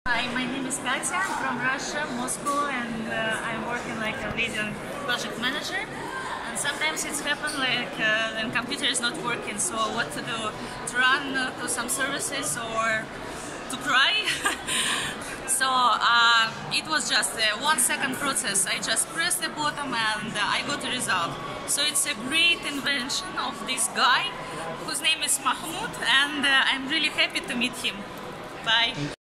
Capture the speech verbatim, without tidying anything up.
Hi, my name is Katia. I'm from Russia, Moscow, and uh, I'm working like a video project manager. And sometimes it's happened like uh, when computer is not working, so what to do? To run uh, to some services or to cry? So uh, it was just a one second process. I just pressed the button and uh, I got a result. So it's a great invention of this guy whose name is Mahmoud, and uh, I'm really happy to meet him. Bye.